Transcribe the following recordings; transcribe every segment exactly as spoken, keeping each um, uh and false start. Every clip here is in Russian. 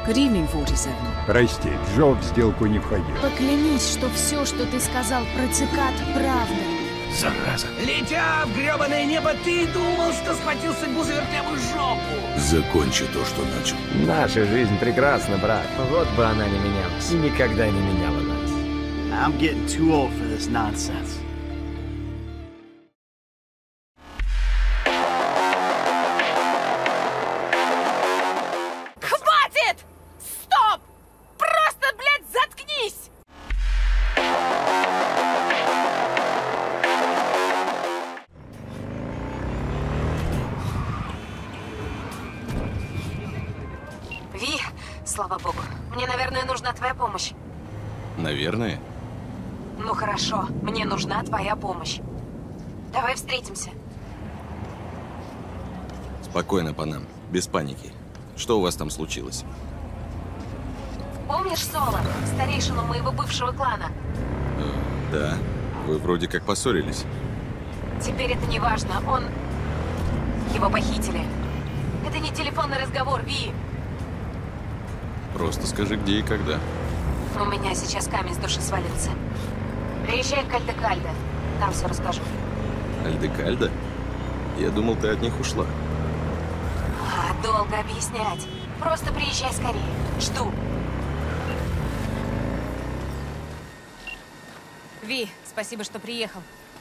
Good evening, форти севен. Прости, Джо в сделку не входил. Поклянись, что все, что ты сказал про цикад, правда. Зараза. Летя в гребаное небо, ты думал, что схватил судьбу за вертелую жопу. Закончи то, что начал. Наша жизнь прекрасна, брат. Вот бы она не менялась. И никогда не меняла нас. I'm getting too old for this nonsense. Хватит! Стоп! Просто, блядь, заткнись! Ви, слава богу, мне, наверное, нужна твоя помощь. Наверное. Ну хорошо, мне нужна твоя помощь. Давай встретимся. Спокойно, Панам. Без паники. Что у вас там случилось? Помнишь Соло, старейшину моего бывшего клана? Э, да. Вы вроде как поссорились. Теперь это не важно, он... Его похитили. Это не телефонный разговор, Ви. Просто скажи, где и когда. У меня сейчас камень с души свалился. Приезжай к Альдекальде, там все расскажу. Альдекальда? Я думал, ты от них ушла. А, долго объяснять. Просто приезжай скорее. Жду. Ви, спасибо, что приехал.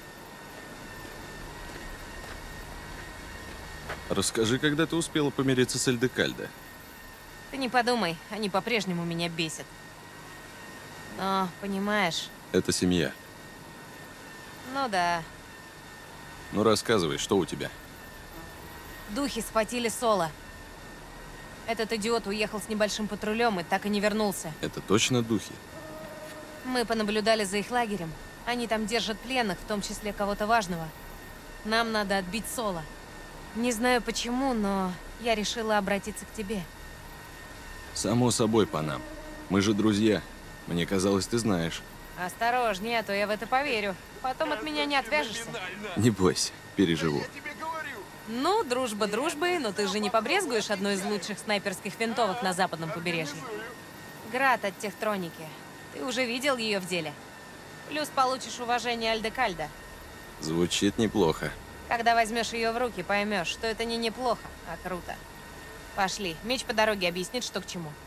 Расскажи, когда ты успела помириться с Альдекальдо. Ты не подумай, они по-прежнему меня бесят. Но, понимаешь... Это семья. Ну да. Ну рассказывай, что у тебя? Духи схватили Соло. Этот идиот уехал с небольшим патрулем и так и не вернулся. Это точно духи? Мы понаблюдали за их лагерем. Они там держат пленных, в том числе кого-то важного. Нам надо отбить Соло. Не знаю почему, но я решила обратиться к тебе. Само собой, Панам. Мы же друзья. Мне казалось, ты знаешь. Осторожнее, а то я в это поверю. Потом от меня не отвяжешься. Не бойся, переживу. Ну, дружба дружбой, но ты же не побрезгуешь одной из лучших снайперских винтовок на западном побережье. Град от Техтроники. Ты уже видел ее в деле. Плюс получишь уважение Альдекальда. Звучит неплохо. Когда возьмешь ее в руки, поймешь, что это не неплохо, а круто. Пошли. Меч по дороге объяснит, что к чему.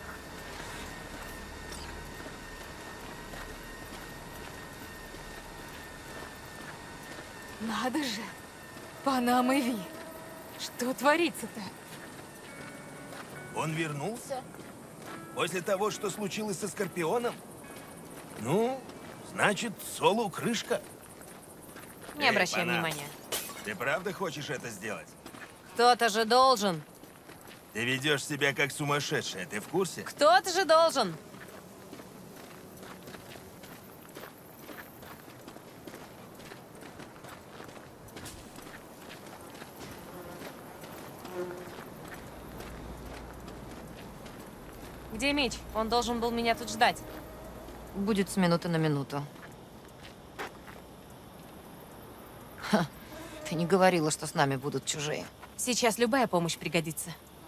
Надо же! Панам и Ви! Что творится-то? Он вернулся? После того, что случилось со Скорпионом? Ну, значит, Солу крышка. Не обращай внимания. Ты правда хочешь это сделать? Кто-то же должен. Ты ведешь себя как сумасшедшая, ты в курсе? Кто-то же должен. Где меч? Он должен был меня тут ждать. Будет с минуты на минуту. Ха, ты не говорила, что с нами будут чужие. Сейчас любая помощь пригодится.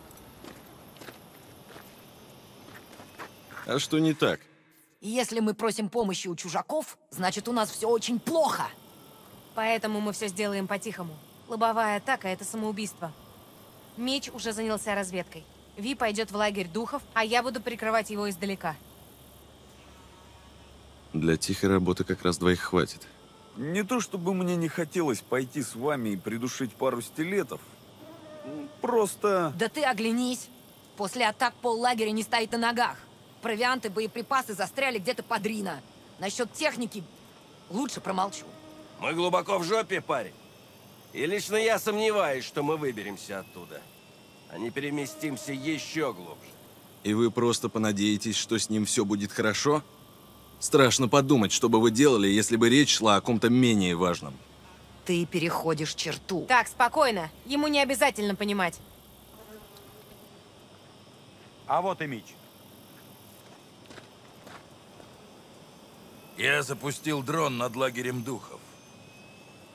А что не так? Если мы просим помощи у чужаков, значит, у нас все очень плохо. Поэтому мы все сделаем по-тихому. Лобовая атака — это самоубийство. Меч уже занялся разведкой. Ви пойдет в лагерь духов, а я буду прикрывать его издалека. Для тихой работы как раз двоих хватит. Не то чтобы мне не хотелось пойти с вами и придушить пару стилетов. Просто... Да ты оглянись. После атак поллагеря не стоит на ногах. Провианты, боеприпасы застряли где-то под Рино. Насчет техники лучше промолчу. Мы глубоко в жопе, парень. И лично я сомневаюсь, что мы выберемся оттуда. А не переместимся еще глубже. И вы просто понадеетесь, что с ним все будет хорошо? Страшно подумать, что бы вы делали, если бы речь шла о ком-то менее важном. Ты переходишь черту. Так, спокойно. Ему не обязательно понимать. А вот и меч. Я запустил дрон над лагерем духов.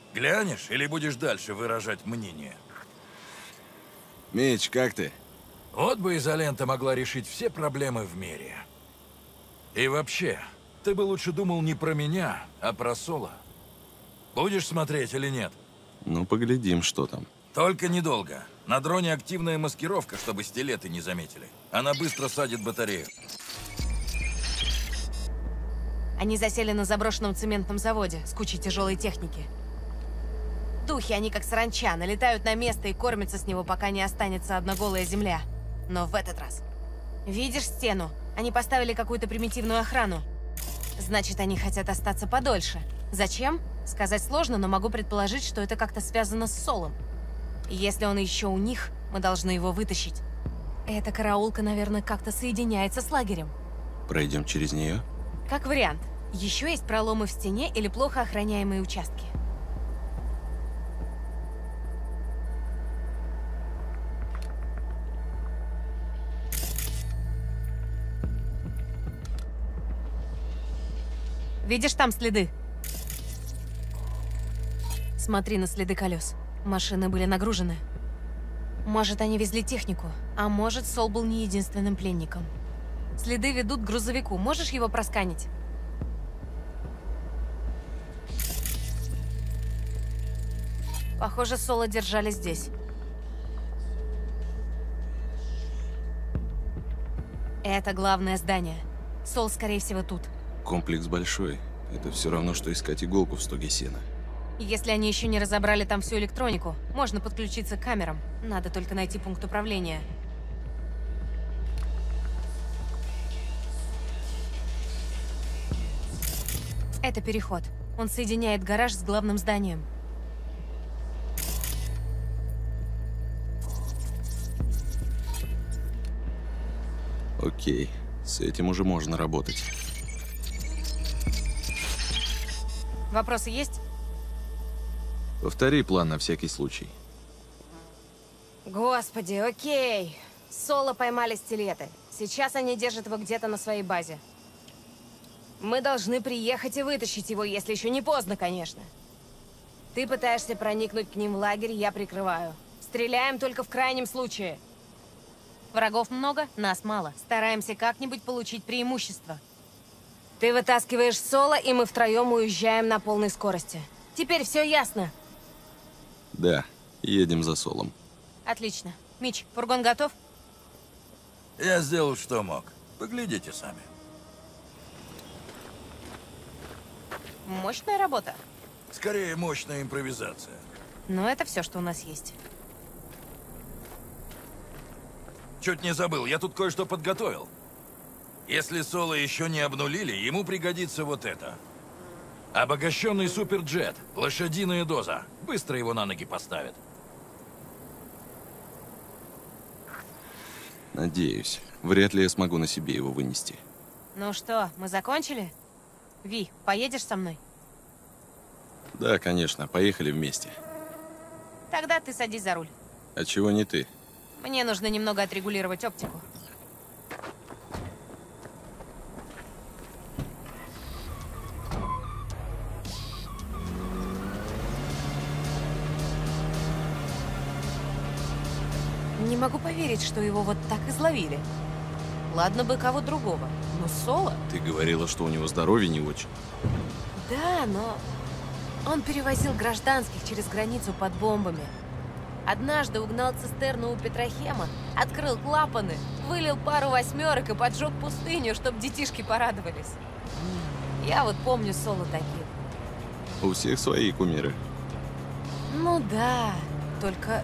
Глянешь или будешь дальше выражать мнение? Меч, как ты? Вот бы изолента могла решить все проблемы в мире. И вообще, ты бы лучше думал не про меня, а про Соло. Будешь смотреть или нет? Ну, поглядим, что там. Только недолго. На дроне активная маскировка, чтобы стилеты не заметили. Она быстро садит батарею. Они засели на заброшенном цементном заводе с кучей тяжелой техники. Духи, они как саранча, налетают на место и кормятся с него, пока не останется одна голая земля. Но в этот раз... Видишь стену? Они поставили какую-то примитивную охрану. Значит, они хотят остаться подольше. Зачем? Сказать сложно, но могу предположить, что это как-то связано с Солом. И если он еще у них, мы должны его вытащить. Эта караулка, наверное, как-то соединяется с лагерем. Пройдем через нее? Как вариант. Еще есть проломы в стене или плохо охраняемые участки. Видишь там следы? Смотри на следы колес. Машины были нагружены. Может, они везли технику, а может, Сол был не единственным пленником. Следы ведут к грузовику. Можешь его просканить? Похоже, Сола держали здесь. Это главное здание. Сол, скорее всего, тут. Комплекс большой. Это все равно, что искать иголку в стоге сена. Если они еще не разобрали там всю электронику, можно подключиться к камерам. Надо только найти пункт управления. Это переход. Он соединяет гараж с главным зданием. Окей, с этим уже можно работать. Вопросы есть? Повтори план на всякий случай. Господи, окей. Соло поймали стилеты. Сейчас они держат его где-то на своей базе. Мы должны приехать и вытащить его, если еще не поздно, конечно. Ты пытаешься проникнуть к ним в лагерь, я прикрываю. Стреляем только в крайнем случае. Врагов много, нас мало. Стараемся как-нибудь получить преимущество. Ты вытаскиваешь Соло, и мы втроем уезжаем на полной скорости. Теперь все ясно? Да, едем за Солом. Отлично. Мич, фургон готов? Я сделал, что мог. Поглядите сами. Мощная работа. Скорее, мощная импровизация. Но это все, что у нас есть. Чуть не забыл, я тут кое-что подготовил. Если Соло еще не обнулили, ему пригодится вот это. Обогащенный суперджет, лошадиная доза. Быстро его на ноги поставят. Надеюсь. Вряд ли я смогу на себе его вынести. Ну что, мы закончили? Ви, поедешь со мной? Да, конечно. Поехали вместе. Тогда ты садись за руль. А чего не ты? Мне нужно немного отрегулировать оптику. Не могу поверить, что его вот так изловили. Ладно бы кого другого, но Соло... Ты говорила, что у него здоровье не очень. Да, но... Он перевозил гражданских через границу под бомбами. Однажды угнал цистерну у Петрохема, открыл клапаны, вылил пару восьмерок и поджег пустыню, чтобы детишки порадовались. Я вот помню Соло таких. У всех свои кумиры. Ну да, только...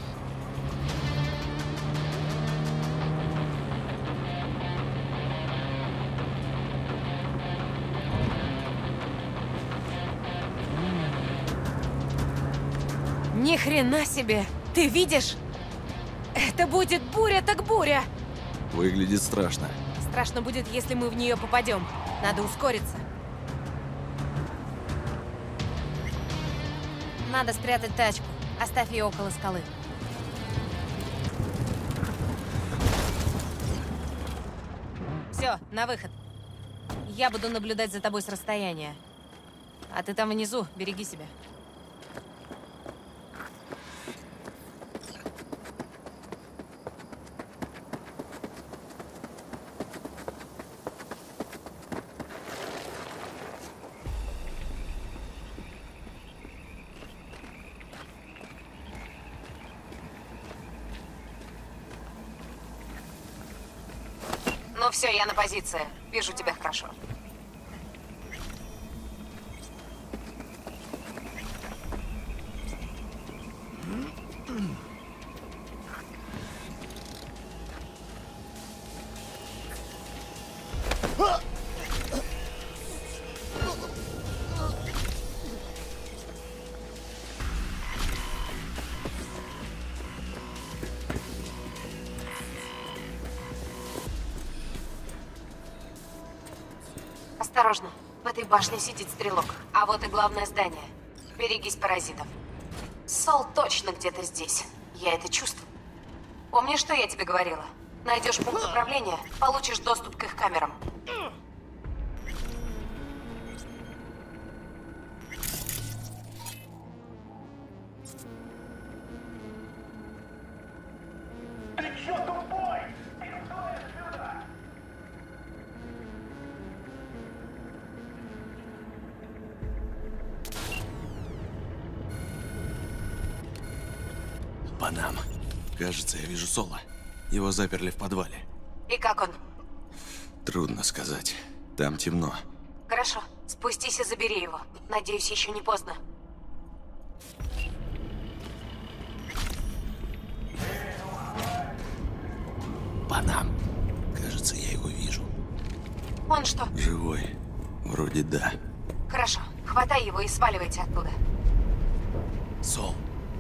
Ни хрена себе! Ты видишь? Это будет буря так буря! Выглядит страшно. Страшно будет, если мы в нее попадем. Надо ускориться. Надо спрятать тачку. Оставь ее около скалы. Все, на выход. Я буду наблюдать за тобой с расстояния. А ты там внизу, береги себя. Ну все, я на позиции. Вижу тебя хорошо. Осторожно. В этой башне сидит стрелок. А вот и главное здание. Берегись паразитов. Сол точно где-то здесь. Я это чувствую. Помнишь, что я тебе говорила? Найдешь пункт управления, получишь доступ к их камерам. Панам. Кажется, я вижу Соло. Его заперли в подвале. И как он? Трудно сказать. Там темно. Хорошо. Спустись и забери его. Надеюсь, еще не поздно. Панам. Кажется, я его вижу. Он что? Живой. Вроде да. Хорошо. Хватай его и сваливайте оттуда. Сол.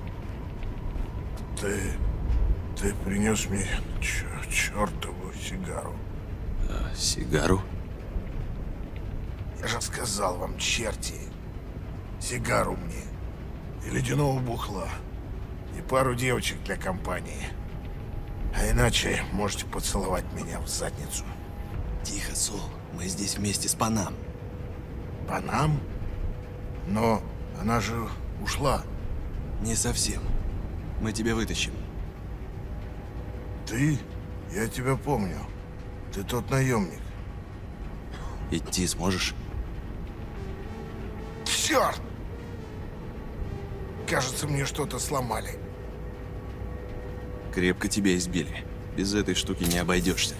Ты... Ты принес мне чер чертову сигару. А, сигару? Я же сказал вам, черти. Сигару мне. И ледяного бухла. И пару девочек для компании. А иначе можете поцеловать меня в задницу. Тихо, Сол. Мы здесь вместе с Панам. Панам? Но она же ушла. Не совсем. Мы тебя вытащим. Ты? Я тебя помню. Ты тот наемник. Идти сможешь? Черт! Кажется, мне что-то сломали. Крепко тебя избили. Без этой штуки не обойдешься.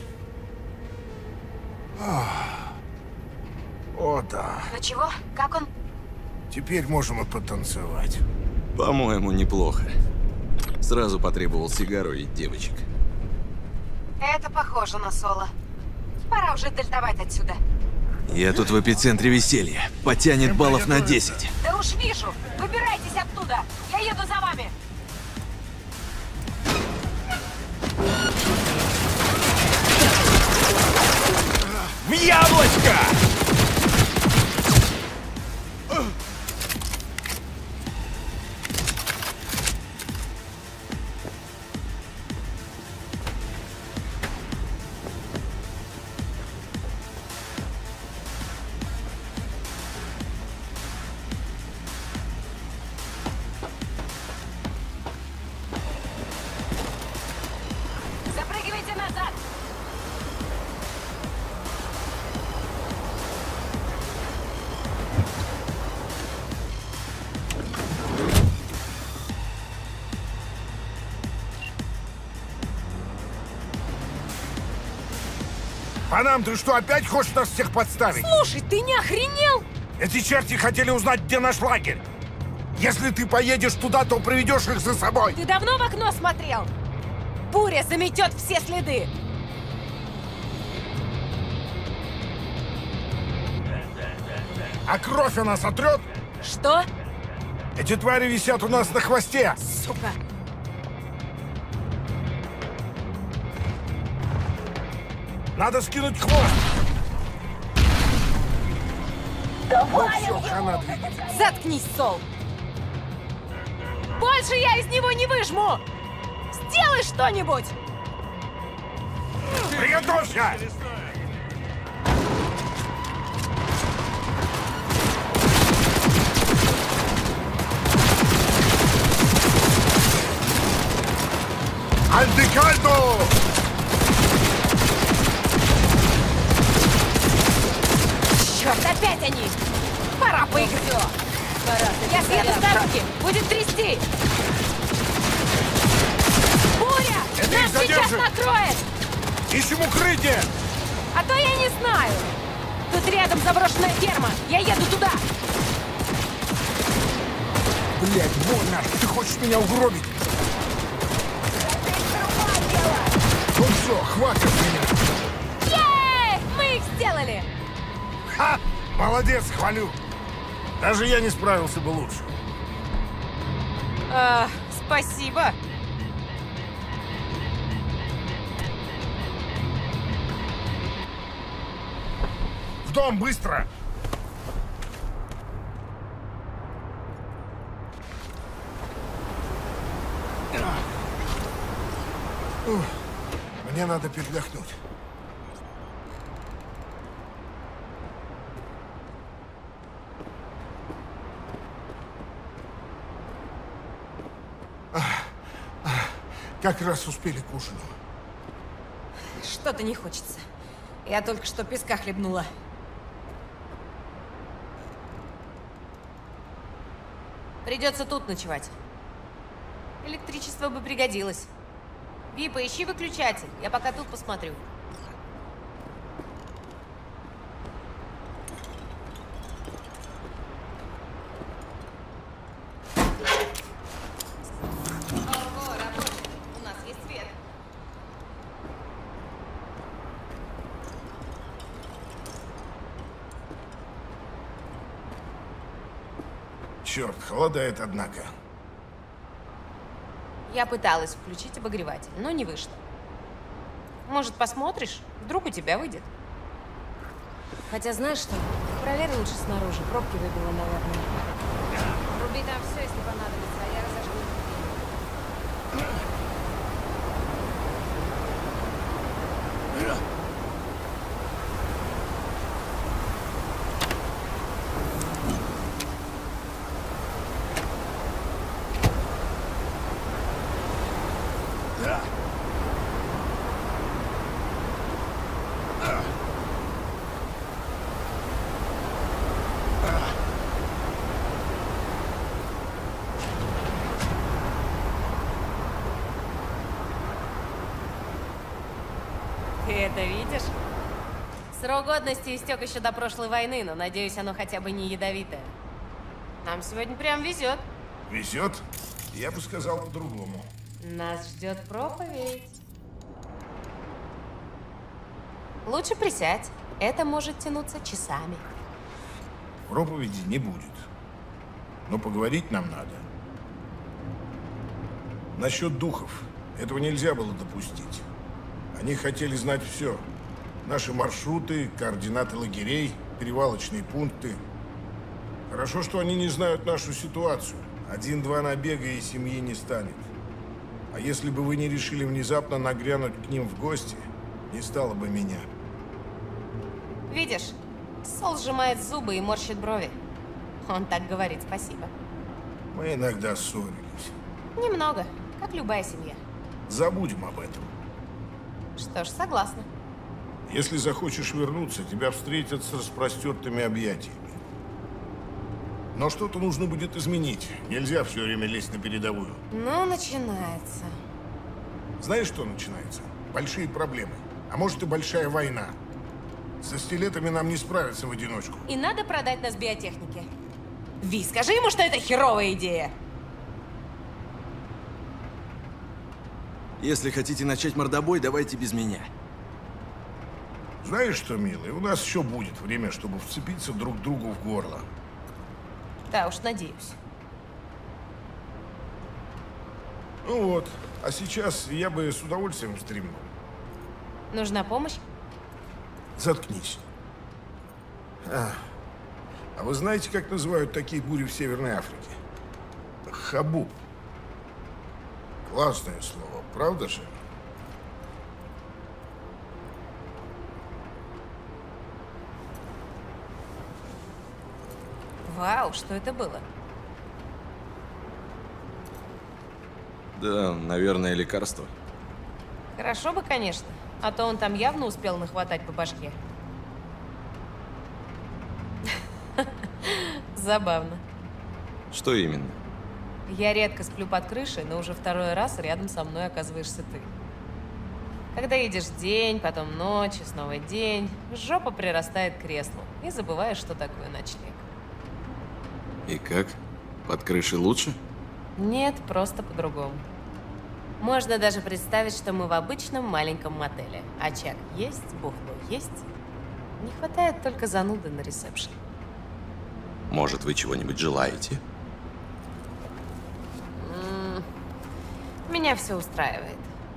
Ах. О, да. Ну чего? Как он? Теперь можем и потанцевать. По-моему, неплохо. Сразу потребовал сигару и девочек. Это похоже на Соло. Пора уже дельтовать отсюда. Я тут в эпицентре веселья. Потянет баллов на десять. Да уж вижу. Выбирайтесь оттуда. Я еду за вами. В яблочко! Запрыгивайте назад. Панам, ты что, опять хочешь нас всех подставить? Слушай, ты не охренел? Эти черти хотели узнать, где наш лагерь. Если ты поедешь туда, то приведешь их за собой. Ты давно в окно смотрел? Буря заметет все следы. А кровь она сотрет? Что? Эти твари висят у нас на хвосте. Сука. Надо скинуть хвост. Давай! Ну, все, хана двигается. Заткнись, Сол. Больше я из него не выжму. Сделай что-нибудь. Приготовься! Альдекальдо! Черт, опять они! Пора поиграть. Я съеду с дороги. Будет трясти. Буря! Это их Нас сейчас задержит. накроет! Ищем укрытие! А то я не знаю. Тут рядом заброшенная ферма. Я еду туда. Блядь, больно! Ты хочешь меня угробить? Ну все, хватит меня! Ей! Мы их сделали! Ха! Молодец, хвалю! Даже я не справился бы лучше. А, спасибо. В дом, быстро! Ух, мне надо передохнуть. Ах, ах, как раз успели к ужину. Что-то не хочется. Я только что песка хлебнула. Придется тут ночевать. Электричество бы пригодилось. Ви, поищи выключатель. Я пока тут посмотрю. Ого, рабочий. У нас есть свет. Черт, холодает, однако. Я пыталась включить обогреватель, но не вышло. Может, посмотришь? Вдруг у тебя выйдет. Хотя знаешь что? Проверь лучше снаружи. Пробки выбило, наверное. Руби там все, если понадобится, а я разожгу. Ты это видишь? Срок годности истек еще до прошлой войны, но надеюсь, оно хотя бы не ядовитое. Нам сегодня прям везет. Везет? Я бы сказал по-другому. Нас ждет проповедь. Лучше присядь. Это может тянуться часами. Проповеди не будет. Но поговорить нам надо. Насчет духов. Этого нельзя было допустить. Они хотели знать все. Наши маршруты, координаты лагерей, перевалочные пункты. Хорошо, что они не знают нашу ситуацию. Один-два набега и семьи не станет. А если бы вы не решили внезапно нагрянуть к ним в гости, не стало бы меня. Видишь, Сол сжимает зубы и морщит брови. Он так говорит спасибо. Мы иногда ссорились. Немного, как любая семья. Забудем об этом. Что ж, согласна. Если захочешь вернуться, тебя встретят с распростертыми объятиями. Но что-то нужно будет изменить. Нельзя все время лезть на передовую. Ну, начинается. Знаешь, что начинается? Большие проблемы. А может и большая война. Со стилетами нам не справиться в одиночку. И надо продать нас биотехнике. Ви, скажи ему, что это херовая идея. Если хотите начать мордобой, давайте без меня. Знаешь что, милый, у нас еще будет время, чтобы вцепиться друг другу в горло. Да уж, надеюсь. Ну вот, а сейчас я бы с удовольствием стримнул. Нужна помощь? Заткнись. А, а вы знаете, как называют такие бури в Северной Африке? Хабуб. Классное слово, правда же? Вау, что это было? Да, наверное, лекарство. Хорошо бы, конечно. А то он там явно успел нахватать по башке. Забавно. Что именно? Я редко сплю под крышей, но уже второй раз рядом со мной оказываешься ты. Когда едешь день, потом ночь, и снова день, жопа прирастает к креслу, и забываешь, что такое ночлег. И как? Под крышей лучше? Нет, просто по-другому. Можно даже представить, что мы в обычном маленьком мотеле. Очаг есть, бухло есть. Не хватает только зануды на ресепшн. Может, вы чего-нибудь желаете? М-м, меня все устраивает.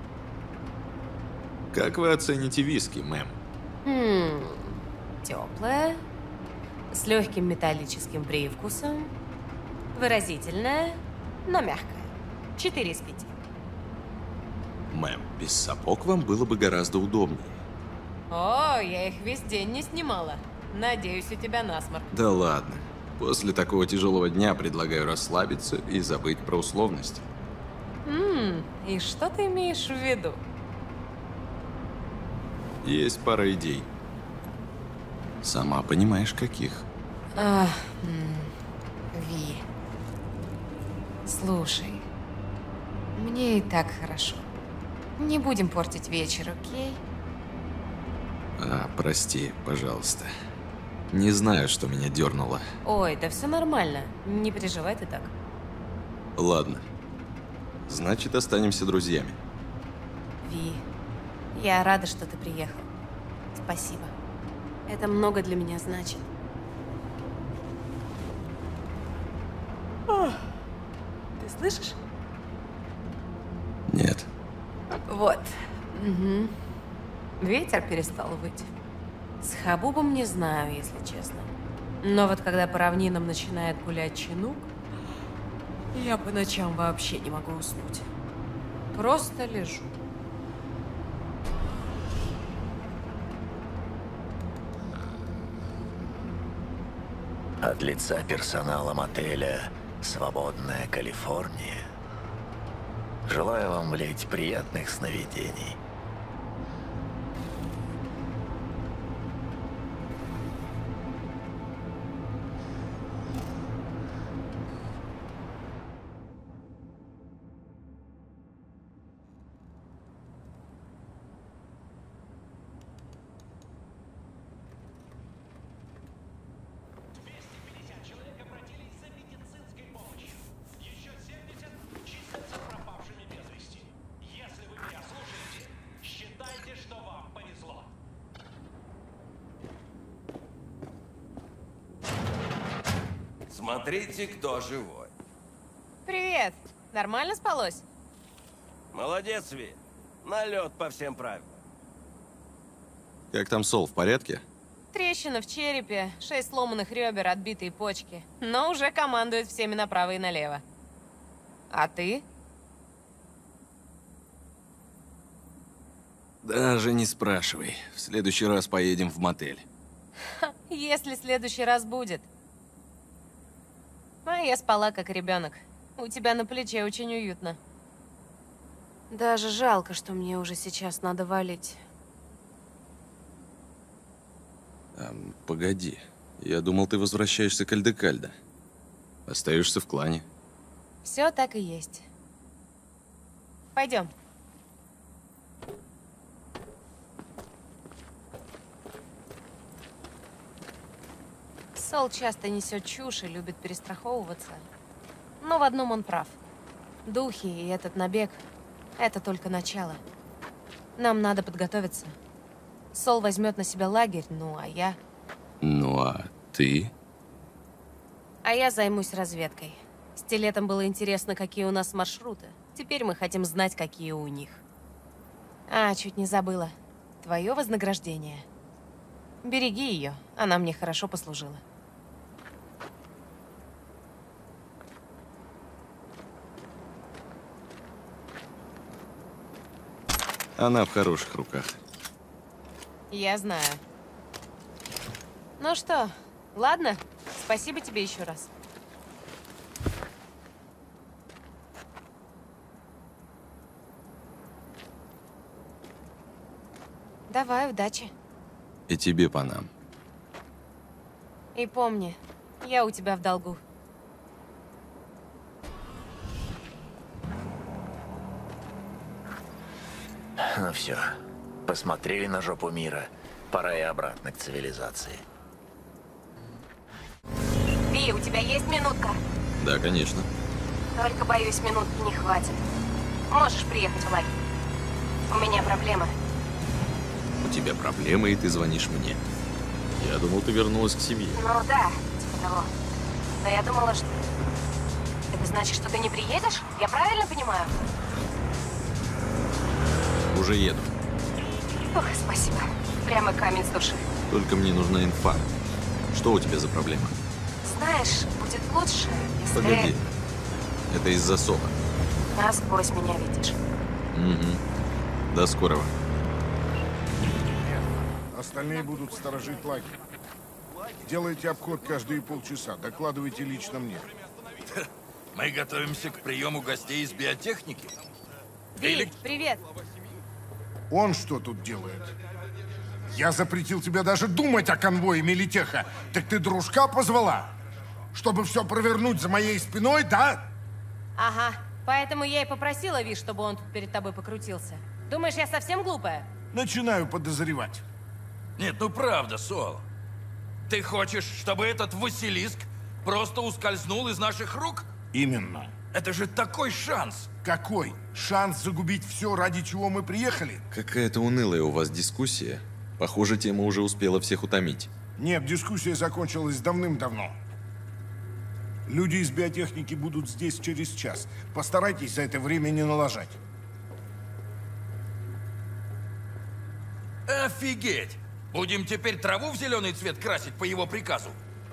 Как вы оцените виски, мэм? Хм, теплое, с легким металлическим привкусом, выразительное, но мягкое. Четыре из пяти. Мэм, без сапог вам было бы гораздо удобнее. О, я их весь день не снимала. Надеюсь, у тебя насморк. Да ладно. После такого тяжелого дня предлагаю расслабиться и забыть про условности. Ммм, и что ты имеешь в виду? Есть пара идей. Сама понимаешь, каких. А, м, Ви, слушай, мне и так хорошо. Не будем портить вечер, окей? А, прости, пожалуйста. Не знаю, что меня дернуло. Ой, да все нормально. Не переживай ты так. Ладно. Значит, останемся друзьями. Ви, я рада, что ты приехал. Спасибо. Это много для меня значит. О, ты слышишь? Нет. Вот. Угу. Ветер перестал выть. С Хабубом не знаю, если честно. Но вот когда по равнинам начинает гулять чинук, я по ночам вообще не могу уснуть. Просто лежу. От лица персонала мотеля «Свободная Калифорния» желаю вам, блядь, приятных сновидений. Смотрите, кто живой. Привет. Нормально спалось? Молодец, Ви. Налет по всем правилам. Как там Сол, в порядке? Трещина в черепе, шесть сломанных ребер, отбитые почки. Но уже командует всеми направо и налево. А ты? Даже не спрашивай. В следующий раз поедем в мотель. Ха, если следующий раз будет. А я спала, как ребенок. У тебя на плече очень уютно. Даже жалко, что мне уже сейчас надо валить. А, погоди. Я думал, ты возвращаешься к Альдекальдо. Остаешься в клане. Все так и есть. Пойдем. Сол часто несет чушь и любит перестраховываться. Но в одном он прав. Духи и этот набег — это только начало. Нам надо подготовиться. Сол возьмет на себя лагерь, ну а я... Ну а ты? А я займусь разведкой. Стилетам было интересно, какие у нас маршруты. Теперь мы хотим знать, какие у них. А, чуть не забыла. Твое вознаграждение. Береги ее, она мне хорошо послужила. Она в хороших руках. Я знаю. Ну что, ладно? Спасибо тебе еще раз. Давай, удачи. И тебе по нам. И помни, я у тебя в долгу. Ну все, посмотрели на жопу мира. Пора и обратно к цивилизации. Ви, у тебя есть минутка? Да, конечно. Только, боюсь, минутки не хватит. Можешь приехать в лагерь. У меня проблема. У тебя проблемы, и ты звонишь мне. Я думал, ты вернулась к семье. Ну да, типа того. Но я думала, что... Это значит, что ты не приедешь? Я правильно понимаю? Уже еду. Ох, спасибо. Прямо камень с души. Только мне нужна инфа. Что у тебя за проблема? Знаешь, будет лучше, если... Погоди. Это из-за Сола. Насквозь меня видишь. Угу. До скорого. Остальные будут сторожить лагерь. Делайте обход каждые полчаса. Докладывайте лично мне. Мы готовимся к приему гостей из биотехники. Ви, Или... привет. Он что тут делает? Я запретил тебе даже думать о конвое Милитеха. Так ты дружка позвала? Чтобы все провернуть за моей спиной, да? Ага. Поэтому я и попросила Ви, чтобы он тут перед тобой покрутился. Думаешь, я совсем глупая? Начинаю подозревать. Нет, ну правда, Сол. Ты хочешь, чтобы этот Василиск просто ускользнул из наших рук? Именно. Это же такой шанс. Какой? Шанс загубить все, ради чего мы приехали? Какая-то унылая у вас дискуссия. Похоже, тема уже успела всех утомить. Нет, дискуссия закончилась давным-давно. Люди из биотехники будут здесь через час. Постарайтесь за это время не налажать. Офигеть! Будем теперь траву в зеленый цвет красить по его приказу?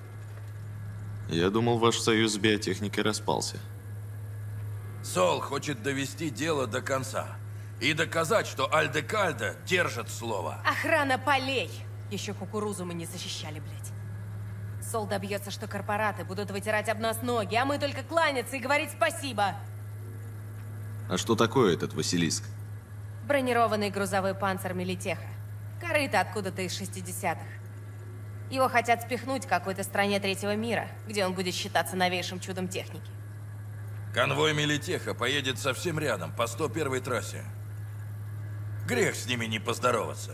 Я думал, ваш союз с биотехникой распался. Сол хочет довести дело до конца. И доказать, что Альдекальда держит слово. Охрана полей! Еще кукурузу мы не защищали, блядь. Сол добьется, что корпораты будут вытирать об нас ноги, а мы только кланяться и говорить спасибо. А что такое этот Василиск? Бронированный грузовой панцирь Милитеха. Корыто откуда-то из шестидесятых. Его хотят спихнуть к какой-то стране третьего мира, где он будет считаться новейшим чудом техники. Конвой Милитеха поедет совсем рядом, по сто первой трассе. Грех с ними не поздороваться.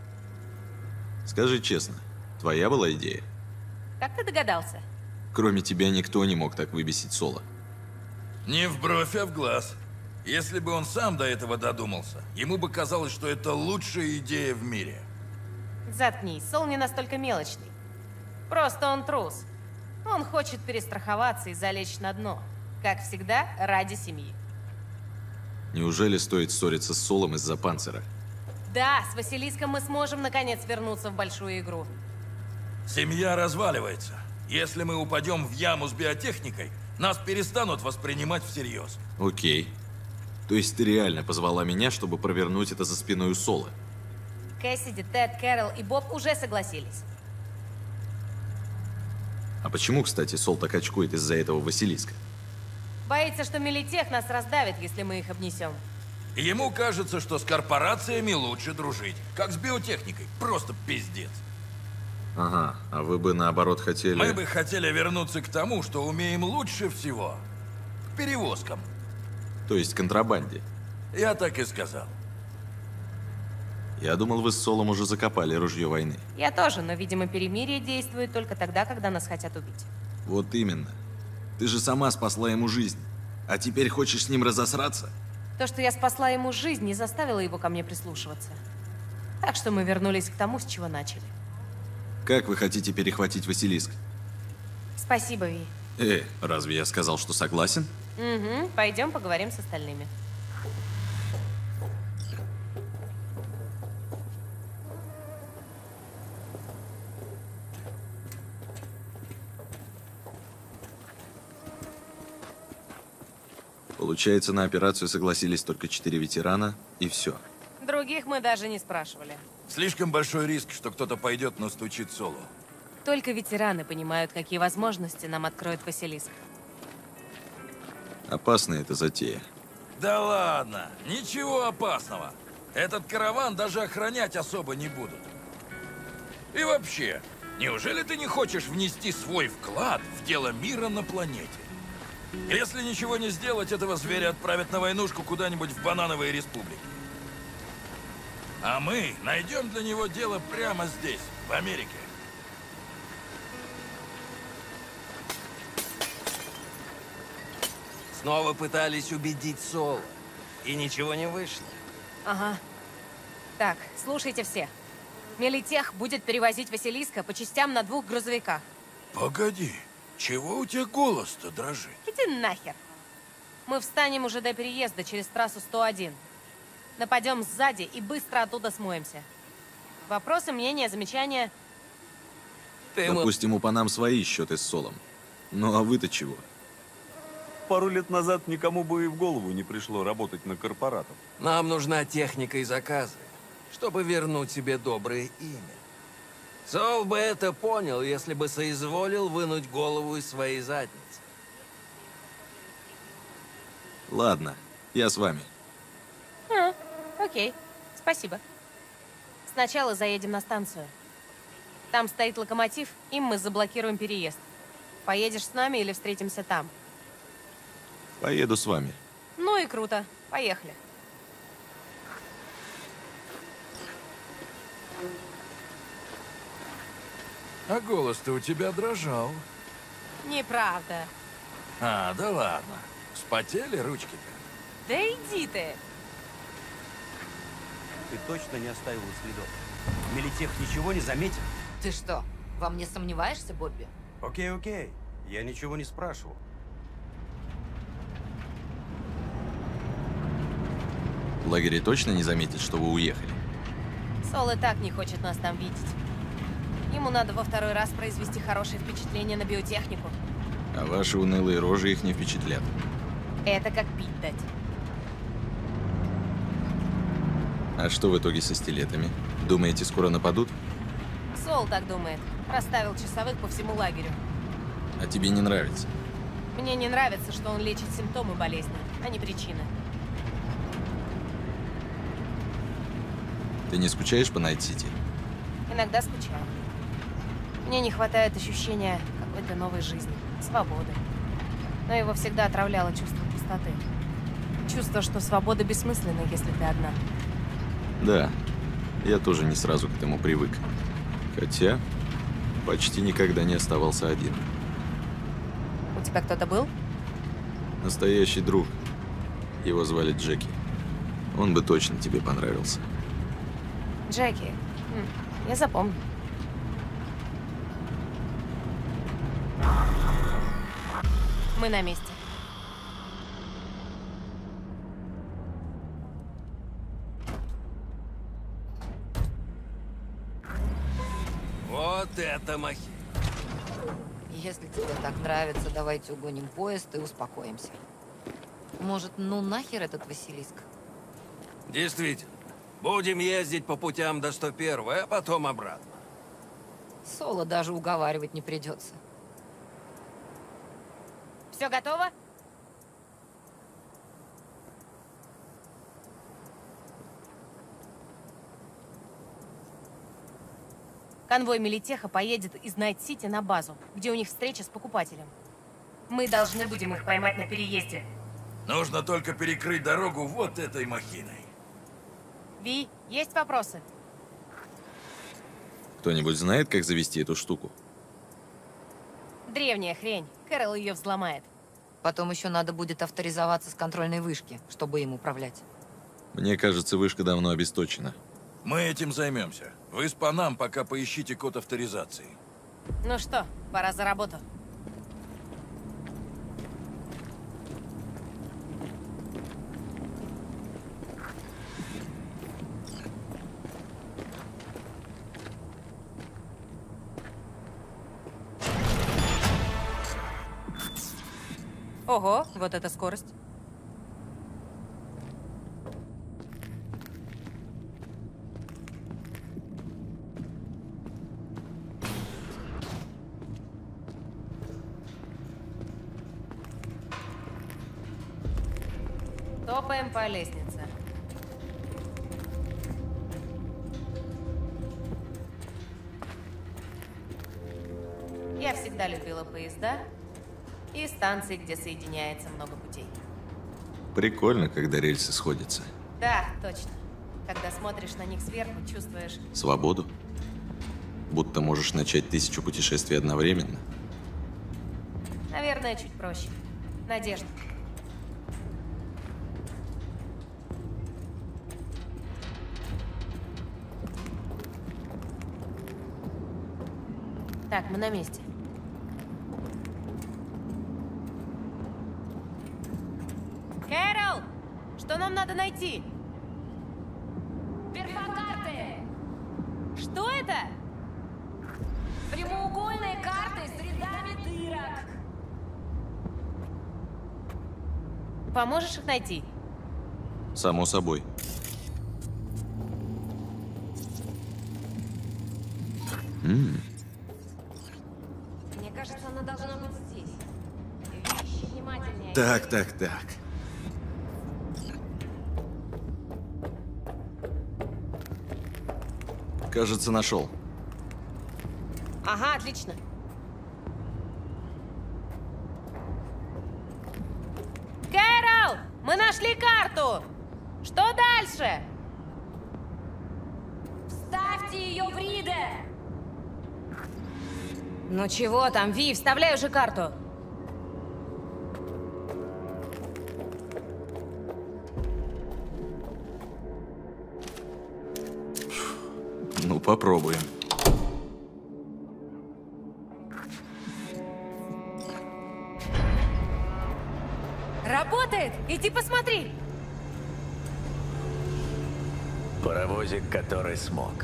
Скажи честно, твоя была идея? Как ты догадался? Кроме тебя никто не мог так выбесить Сола. Не в бровь, а в глаз. Если бы он сам до этого додумался, ему бы казалось, что это лучшая идея в мире. Заткнись, Сол не настолько мелочный. Просто он трус. Он хочет перестраховаться и залечь на дно. Как всегда, ради семьи. Неужели стоит ссориться с Солом из-за панцира? Да, с Василиском мы сможем наконец вернуться в большую игру. Семья разваливается. Если мы упадем в яму с биотехникой, нас перестанут воспринимать всерьез. Окей. То есть ты реально позвала меня, чтобы провернуть это за спиной у Сола? Кэссиди, Тед, Кэрол и Боб уже согласились. А почему, кстати, Сол так очкует из-за этого Василиска? Боится, что Милитех нас раздавит, если мы их обнесем. Ему кажется, что с корпорациями лучше дружить. Как с биотехникой. Просто пиздец. Ага, а вы бы наоборот хотели... Мы бы хотели вернуться к тому, что умеем лучше всего. К перевозкам. То есть контрабанде. Я так и сказал. Я думал, вы с Солом уже закопали ружье войны. Я тоже, но, видимо, перемирие действует только тогда, когда нас хотят убить. Вот именно. Ты же сама спасла ему жизнь. А теперь хочешь с ним разосраться? То, что я спасла ему жизнь, не заставило его ко мне прислушиваться. Так что мы вернулись к тому, с чего начали. Как вы хотите перехватить Василиск? Спасибо, Ви. Э, разве я сказал, что согласен? Угу, пойдем поговорим с остальными. Получается, на операцию согласились только четыре ветерана, и все. Других мы даже не спрашивали. Слишком большой риск, что кто-то пойдет настучить Солу. Только ветераны понимают, какие возможности нам откроет Василиск. Опасная эта затея. Да ладно, ничего опасного. Этот караван даже охранять особо не будут. И вообще, неужели ты не хочешь внести свой вклад в дело мира на планете? Если ничего не сделать, этого зверя отправят на войнушку куда-нибудь в банановые республики. А мы найдем для него дело прямо здесь, в Америке. Снова пытались убедить Соло. И ничего не вышло. Ага. Так, слушайте все. Мелитех будет перевозить Василиска по частям на двух грузовиках. Погоди, чего у тебя голос-то дрожит? Иди нахер. Мы встанем уже до переезда через трассу сто один. Нападем сзади и быстро оттуда смоемся. Вопросы, мнения, замечания? Ты ему... Допустим, у Панам свои счеты с Солом. Ну а вы-то чего? Пару лет назад никому бы и в голову не пришло работать на корпоратов. Нам нужна техника и заказы, чтобы вернуть себе доброе имя. Сол бы это понял, если бы соизволил вынуть голову из своей задницы. Ладно, я с вами. А, окей, спасибо. Сначала заедем на станцию. Там стоит локомотив, им мы заблокируем переезд. Поедешь с нами или встретимся там? Поеду с вами. Ну и круто. Поехали. А голос-то у тебя дрожал. Неправда. А, да ладно. Вспотели ручки-то? Да иди ты. Ты точно не оставила следов? Мелитех ничего не заметил? Ты что, во мне сомневаешься, Бобби? Окей, окей. Я ничего не спрашивал. В лагере точно не заметят, что вы уехали? Сол и так не хочет нас там видеть. Ему надо во второй раз произвести хорошее впечатление на биотехнику. А ваши унылые рожи их не впечатлят. Это как пить дать. А что в итоге со стилетами? Думаете, скоро нападут? Сол так думает. Расставил часовых по всему лагерю. А тебе не нравится? Мне не нравится, что он лечит симптомы болезни, а не причины. Ты не скучаешь по Найт-Сити? Иногда скучаю. Мне не хватает ощущения какой-то новой жизни, свободы. Но его всегда отравляло чувство пустоты. Чувство, что свобода бессмысленна, если ты одна. Да, я тоже не сразу к этому привык. Хотя почти никогда не оставался один. У тебя кто-то был? Настоящий друг. Его звали Джеки. Он бы точно тебе понравился. Джеки. М, я запомню. Мы на месте. Вот это махина. Если тебе так нравится, давайте угоним поезд и успокоимся. Может, ну нахер этот Василиск? Действительно. Будем ездить по путям до сто первого, а потом обратно. Соло даже уговаривать не придется. Все готово? Конвой Мелитеха поедет из Найт-Сити на базу, где у них встреча с покупателем. Мы должны будем их поймать на переезде. Нужно только перекрыть дорогу вот этой махиной. Ви, есть вопросы? Кто-нибудь знает, как завести эту штуку? Древняя хрень. Кэрол ее взломает. Потом еще надо будет авторизоваться с контрольной вышки, чтобы им управлять. Мне кажется, вышка давно обесточена. Мы этим займемся. Вы с Панам пока поищите код авторизации. Ну что, пора за работу. Ого, вот эта скорость. Топаем по лестнице. Я всегда любила поезда и станции, где соединяется много путей. Прикольно, когда рельсы сходятся. Да, точно. Когда смотришь на них сверху, чувствуешь... Свободу? Будто можешь начать тысячу путешествий одновременно? Наверное, чуть проще. Надежда. Так, мы на месте. Кэрол! Что нам надо найти? Перфокарты! Что это? Прямоугольные карты с рядами дырок. Поможешь их найти? Само собой. М-м. Мне кажется, она должна быть здесь. Ищи внимательнее. Так, так, так. Кажется, нашел. Ага, отлично. Кэрол! Мы нашли карту! Что дальше? Вставьте ее в ридер! Ну чего там, Ви, вставляй уже карту. Ну, попробуем. Работает! Иди посмотри! Паровозик, который смог.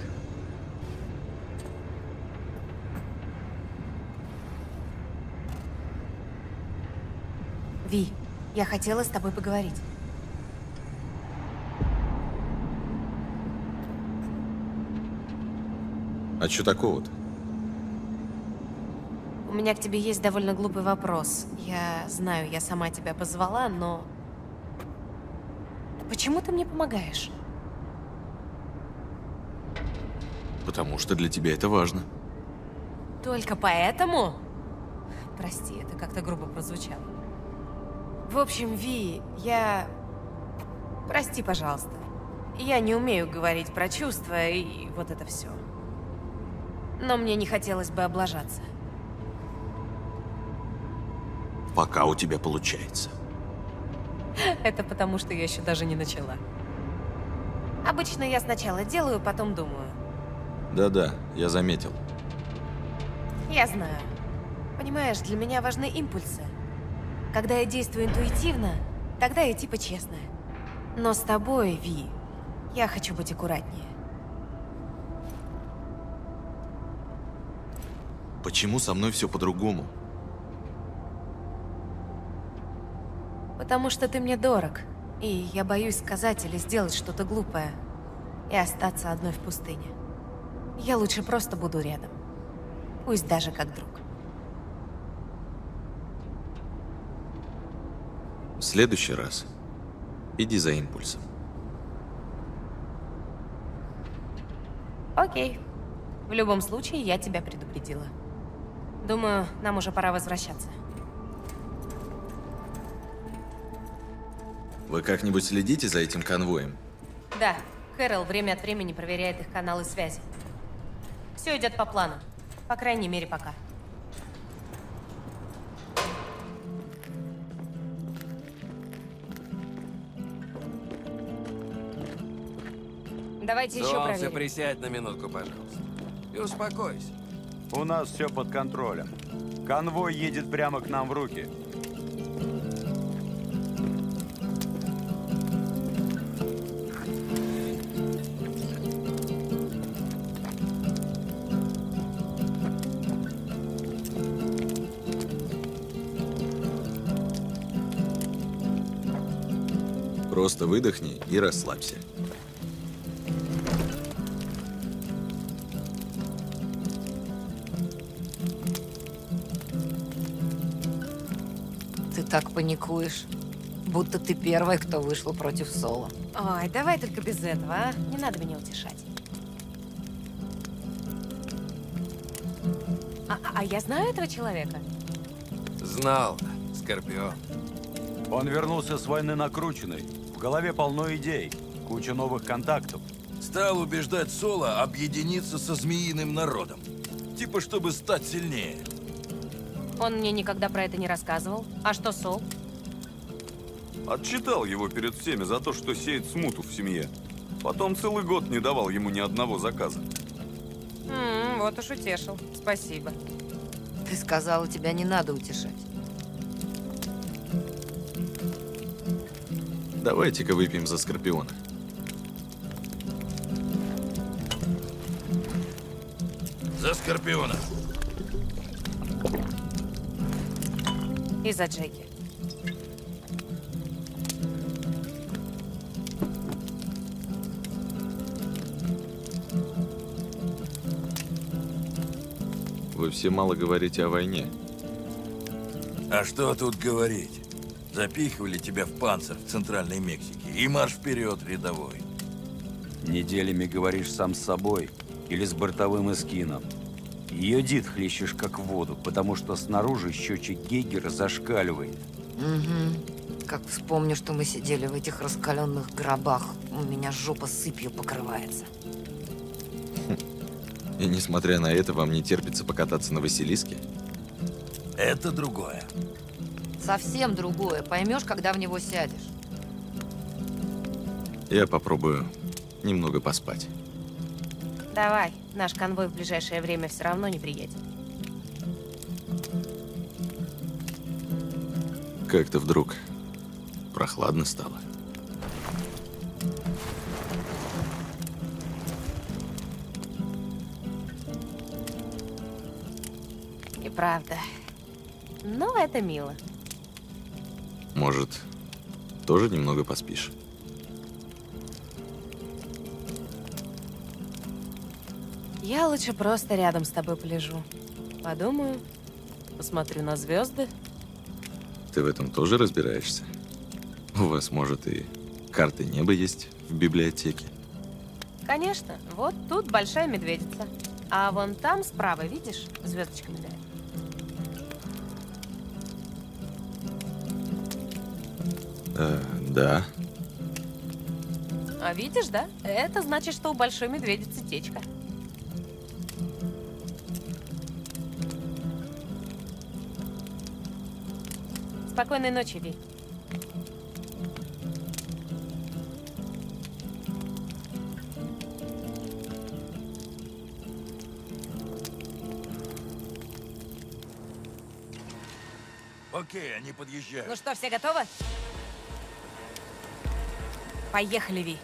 Ви, я хотела с тобой поговорить. А что такого-то? У меня к тебе есть довольно глупый вопрос. Я знаю, я сама тебя позвала, но... Почему ты мне помогаешь? Потому что для тебя это важно. Только поэтому? Прости, это как-то грубо прозвучало. В общем, Ви, я... Прости, пожалуйста. Я не умею говорить про чувства и вот это все. Но мне не хотелось бы облажаться. Пока у тебя получается. Это потому, что я еще даже не начала. Обычно я сначала делаю, потом думаю. Да-да, я заметил. Я знаю. Понимаешь, для меня важны импульсы. Когда я действую интуитивно, тогда я типа честная. Но с тобой, Ви, я хочу быть аккуратнее. Почему со мной все по-другому? Потому что ты мне дорог, и я боюсь сказать или сделать что-то глупое и остаться одной в пустыне. Я лучше просто буду рядом, пусть даже как друг. В следующий раз иди за импульсом. Окей. В любом случае, я тебя предупредила. Думаю, нам уже пора возвращаться. Вы как-нибудь следите за этим конвоем? Да, Кэрол время от времени проверяет их каналы связи. Все идет по плану. По крайней мере, пока. Давайте еще Солнце, проверим. присядь на минутку, пожалуйста. И успокойся. У нас все под контролем. Конвой едет прямо к нам в руки. Просто выдохни и расслабься. Ты так паникуешь, будто ты первая, кто вышла против Соло. Ой, давай только без этого, а? Не надо меня утешать. А, а я знаю этого человека? Знал, Скорпион. Он вернулся с войны накрученный. В голове полно идей, куча новых контактов. Стал убеждать Соло объединиться со змеиным народом. Типа, чтобы стать сильнее. Он мне никогда про это не рассказывал. А что Сол? Отчитал его перед всеми за то, что сеет смуту в семье. Потом целый год не давал ему ни одного заказа. М-м, вот уж утешил. Спасибо. Ты сказала, тебя не надо утешать. Давайте-ка выпьем за Скорпиона. За Скорпиона. И за Джеки. Вы все мало говорите о войне. А что тут говорить? Запихивали тебя в панцирь в Центральной Мексике и марш вперед, рядовой. Неделями говоришь сам с собой или с бортовым эскином. Йодит хлещешь как в воду, потому что снаружи счетчик Гейгера зашкаливает. Угу. Как вспомню, что мы сидели в этих раскаленных гробах, у меня жопа сыпью покрывается. И несмотря на это, вам не терпится покататься на Василиске? Это другое. Совсем другое. Поймешь, когда в него сядешь. Я попробую немного поспать. Давай, наш конвой в ближайшее время все равно не приедет. Как-то вдруг прохладно стало. И правда. Но это мило. Может, тоже немного поспишь? Я лучше просто рядом с тобой полежу. Подумаю, посмотрю на звезды. Ты в этом тоже разбираешься? У вас, может, и карты неба есть в библиотеке? Конечно, вот тут большая медведица. А вон там справа, видишь, звездочка мигает. Э, да. А видишь, да? Это значит, что у большой медведицы течка. Спокойной ночи, Ви. Окей, они подъезжают. Ну что, все готовы? Поехали, Ви.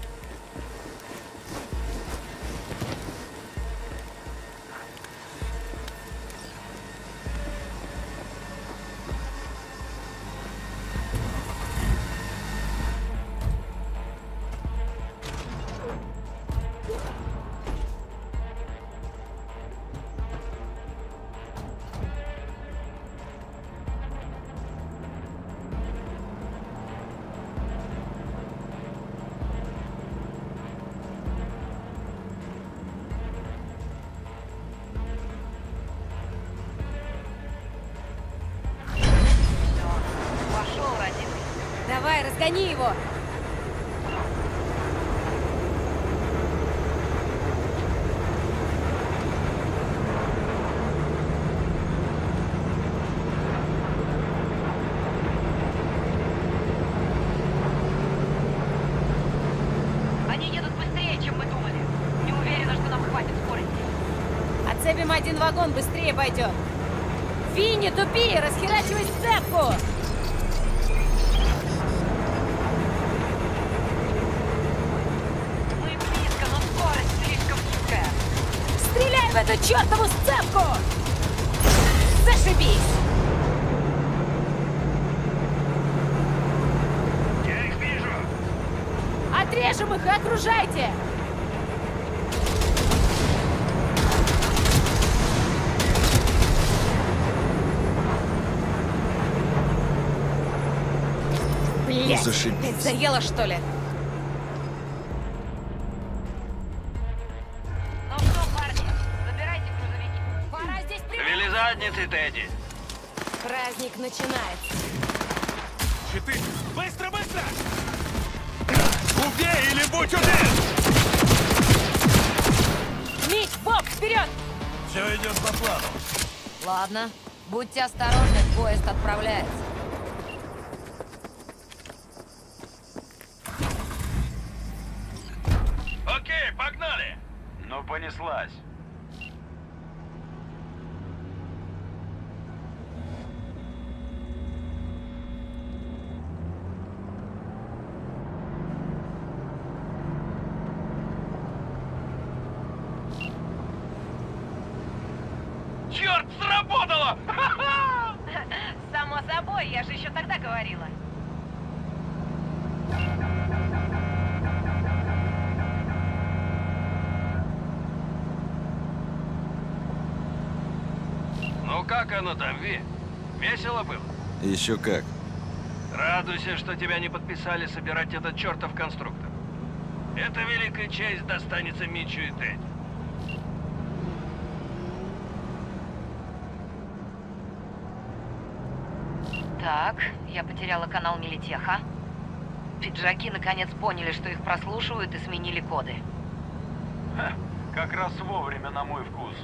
Давай, разгони его! Они едут быстрее, чем мы думали. Не уверена, что нам хватит скорости. Отцепим один вагон, быстрее пойдет. Ви, не тупи, расхерачивай сцепку! Стреляй в эту чертову сцепку! Зашибись! Я их вижу! Отрежем их и окружайте! Блять, опять заела, что ли? Задницы, Тедди. Праздник начинается. Щиты! Быстро, быстро! Убей или будь убит! Ладно, будьте осторожны, поезд отправляется. Окей, погнали! Ну, понеслась. Черт, сработало! Само собой, я же еще тогда говорила. Ну как оно там, Ви? Весело было? Еще как. Радуйся, что тебя не подписали собирать этот чертов конструктор. Это великая честь достанется Митчу и Тедди. Так, я потеряла канал Милитеха. Пиджаки наконец поняли, что их прослушивают, и сменили коды. Ха, как раз вовремя, на мой вкус.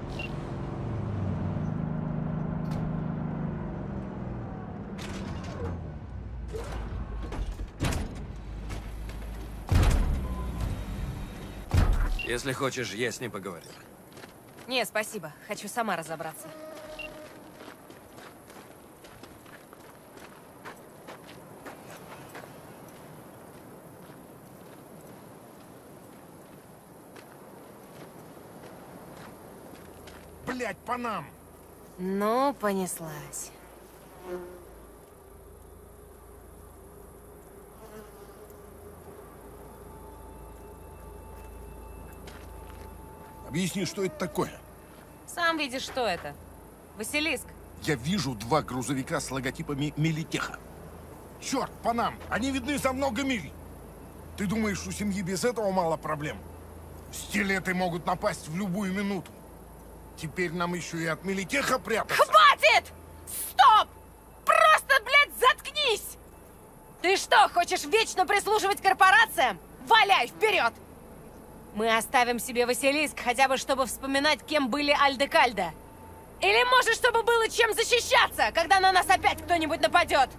Если хочешь, я с ним поговорю. Не, спасибо. Хочу сама разобраться. Блять, Панам! Ну, понеслась. Объясни, что это такое? Сам видишь, что это. Василиск. Я вижу два грузовика с логотипами Милитеха. Черт, Панам, они видны за много миль. Ты думаешь, у семьи без этого мало проблем? Стилеты могут напасть в любую минуту. Теперь нам еще и от Милитеха прятаться. Хватит! Стоп! Просто, блядь, заткнись! Ты что, хочешь вечно прислуживать корпорациям? Валяй, вперед! Мы оставим себе Василиск, хотя бы чтобы вспоминать, кем были Альдекальда. Или, может, чтобы было чем защищаться, когда на нас опять кто-нибудь нападет.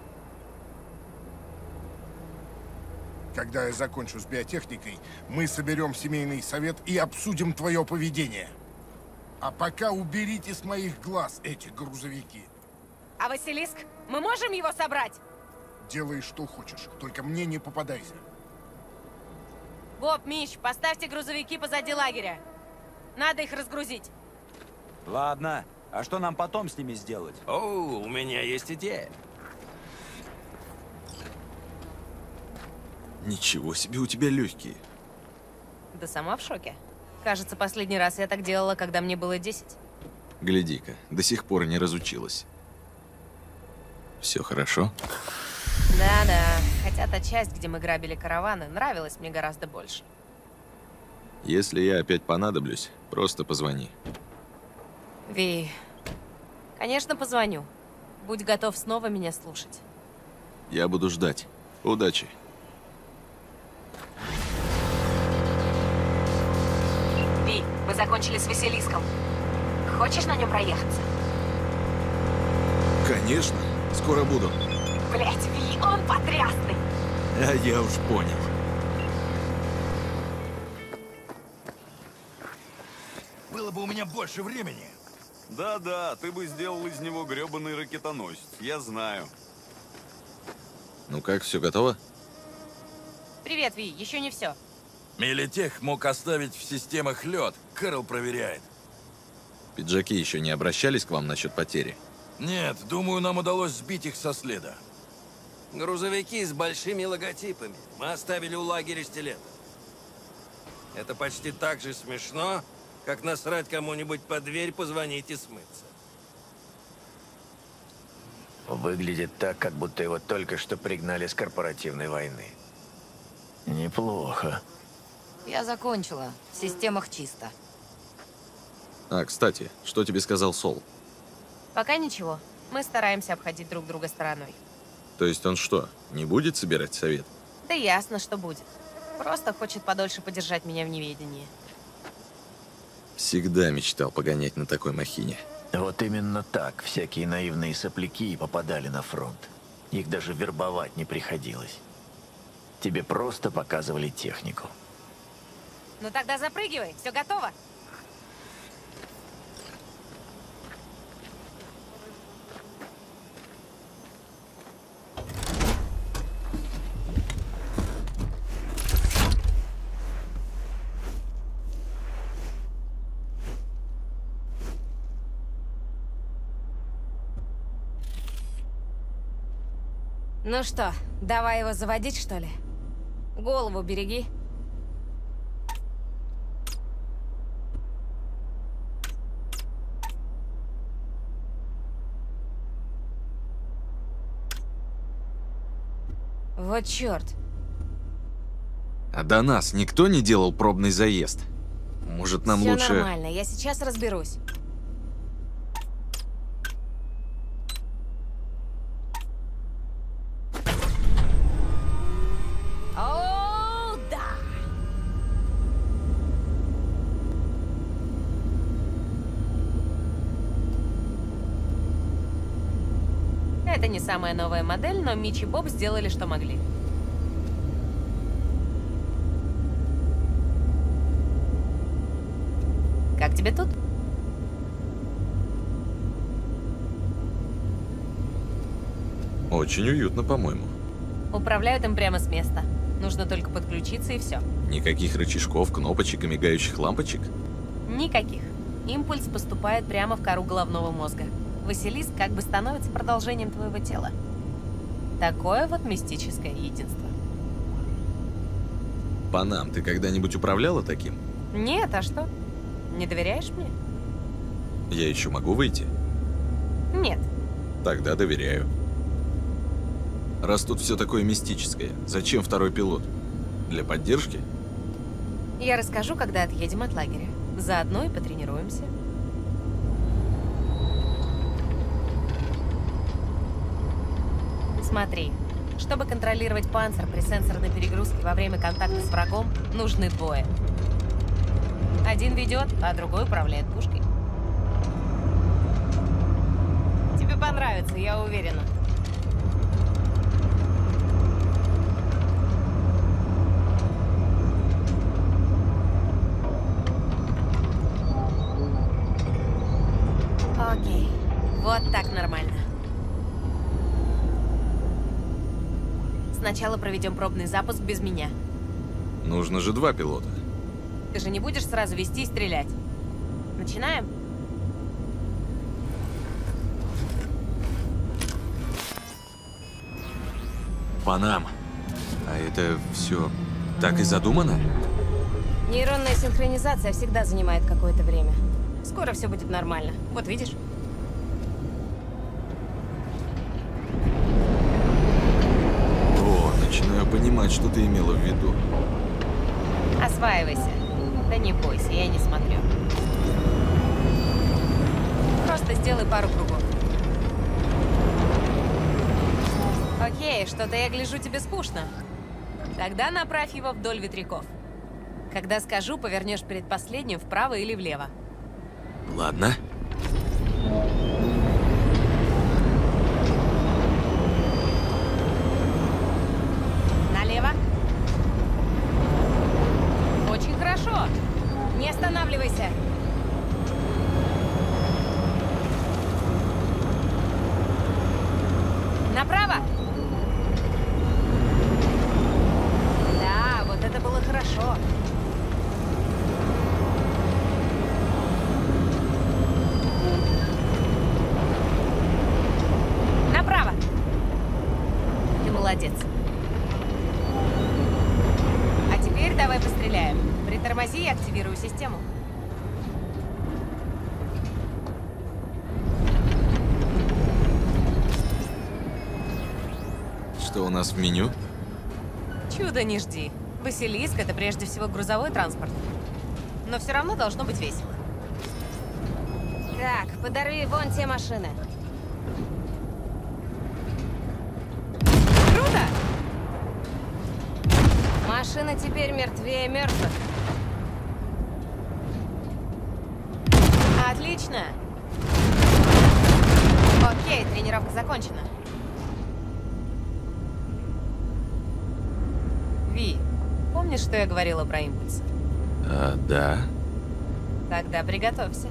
Когда я закончу с биотехникой, мы соберем семейный совет и обсудим твое поведение. А пока уберите с моих глаз эти грузовики. А Василиск? Мы можем его собрать? Делай, что хочешь, только мне не попадайся. Боб, Мич, поставьте грузовики позади лагеря. Надо их разгрузить. Ладно, а что нам потом с ними сделать? О, у меня есть идея. Ничего себе, у тебя легкие. Да сама в шоке. Кажется, последний раз я так делала, когда мне было десять. Гляди-ка, до сих пор не разучилась. Все хорошо? Да-да, хотя та часть, где мы грабили караваны, нравилась мне гораздо больше. Если я опять понадоблюсь, просто позвони. Ви, конечно, позвоню. Будь готов снова меня слушать. Я буду ждать. Удачи. Ви, мы закончили с Василиском. Хочешь на нем проехаться? Конечно, скоро буду. Блять, Ви, он потрясный. А я уж понял. Было бы у меня больше времени. Да-да, ты бы сделал из него гребаный ракетоносец, я знаю. Ну как, все готово? Привет, Ви, еще не все. Милитех мог оставить в системах лед. Кэрол проверяет. Пиджаки еще не обращались к вам насчет потери? Нет, думаю, нам удалось сбить их со следа. Грузовики с большими логотипами. Мы оставили у лагеря стилета. Это почти так же смешно, как насрать кому-нибудь под дверь, позвонить и смыться. Выглядит так, как будто его только что пригнали с корпоративной войны. Неплохо. Я закончила. В системах чисто. А, кстати, что тебе сказал Сол? Пока ничего. Мы стараемся обходить друг друга стороной. То есть он что, не будет собирать совет? Да ясно, что будет. Просто хочет подольше подержать меня в неведении. Всегда мечтал погонять на такой махине. Вот именно так всякие наивные сопляки и попадали на фронт. Их даже вербовать не приходилось. Тебе просто показывали технику. Ну тогда запрыгивай, все готово. Ну что, давай его заводить, что ли? Голову береги. Вот черт. А до нас никто не делал пробный заезд? Может, нам Всё лучше... нормально, я сейчас разберусь. О, да! Это не самая новая модель, но Мич и Боб сделали, что могли. Как тебе тут? Очень уютно, по-моему. Управляют им прямо с места. Нужно только подключиться и все. Никаких рычажков, кнопочек и мигающих лампочек? Никаких. Импульс поступает прямо в кору головного мозга. Василиск как бы становится продолжением твоего тела. Такое вот мистическое единство. Панам, ты когда-нибудь управляла таким? Нет, а что? Не доверяешь мне? Я еще могу выйти? Нет. Тогда доверяю. Раз тут все такое мистическое, зачем второй пилот? Для поддержки? Я расскажу, когда отъедем от лагеря. Заодно и потренируемся. Смотри, чтобы контролировать панцирь при сенсорной перегрузке во время контакта с врагом, нужны двое. Один ведет, а другой управляет пушкой. Тебе понравится, я уверена. Окей, вот так нормально. Сначала проведем пробный запуск без меня. Нужно же два пилота. Ты же не будешь сразу вести и стрелять. Начинаем? Панам, а это все так и задумано? Нейронная синхронизация всегда занимает какое-то время. Скоро все будет нормально. Вот видишь? О, начинаю понимать, что ты имела в виду. Осваивайся. Да не бойся, я не смотрю. Просто сделай пару кругов. Окей, что-то я гляжу, тебе скучно. Тогда направь его вдоль ветряков. Когда скажу, повернешь перед последним вправо или влево. Ладно. Налево. Очень хорошо. Не останавливайся. Направо. Да, вот это было хорошо. Направо. Ты молодец. А теперь давай постреляем. Притормози и активируй систему. Что у нас в меню? Чудо не жди. Василиск — это прежде всего грузовой транспорт. Но все равно должно быть весело. Так, подорви вон те машины. Круто! Машина теперь мертвее мертвых. Отлично! Окей, тренировка закончена. Ви, помнишь, что я говорила про импульс? А, да. Тогда приготовься.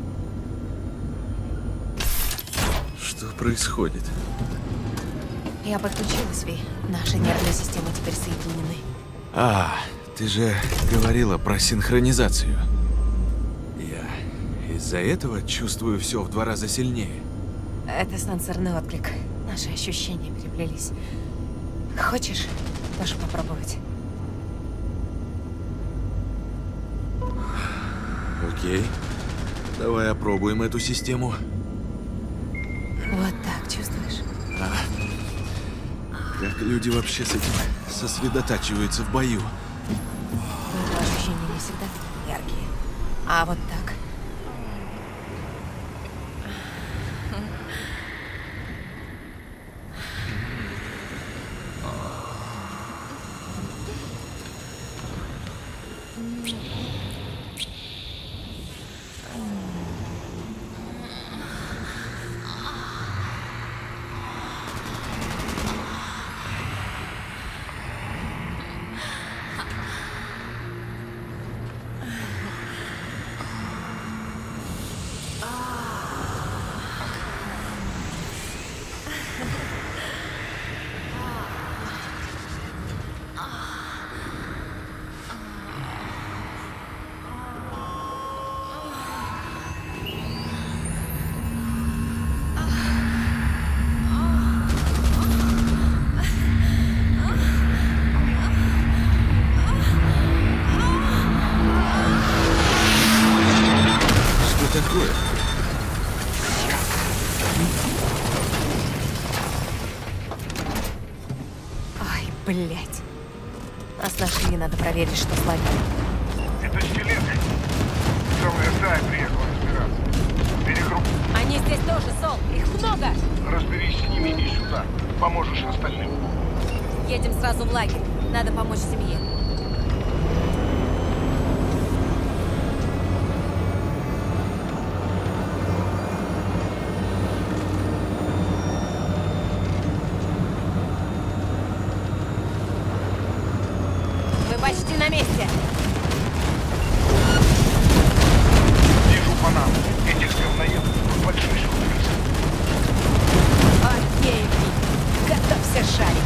Что происходит? Я подключилась, Ви. Наши нервные системы теперь соединены. А, ты же говорила про синхронизацию. Я из-за этого чувствую все в два раза сильнее. Это сенсорный отклик. Наши ощущения переплелись. Хочешь тоже попробовать? Окей. Давай опробуем эту систему. Вот так, чувствуешь? А, как люди вообще с этим сосредотачиваются в бою? Но ощущения не всегда такие яркие. А вот так. Такое? Ай, блядь. Нас нашли, надо проверить, что с лагерем. Это стилеты. Целая стая приехала разбираться. Перегрупп. Они здесь тоже, Сол. Их много. Разберись с ними и сюда. Поможешь остальным. Едем сразу в лагерь. Надо помочь семье. Почти на месте. Вижу фанат. Этих говноедов большой сюрприз. Окей, готовься шарить.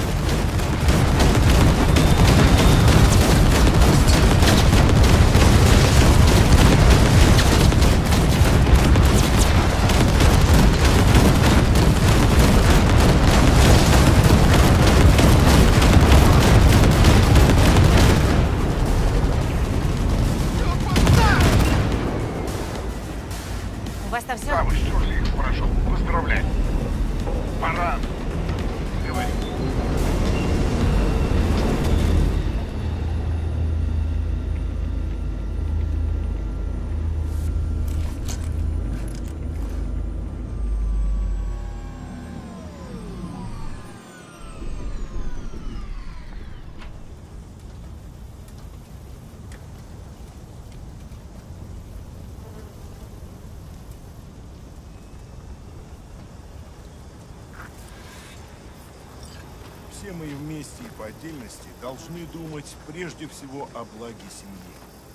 У вас там все? Да, вы стерли их, хорошо. Поздравляю. Пора. Говори. Все мы и вместе, и по отдельности должны думать прежде всего о благе семьи.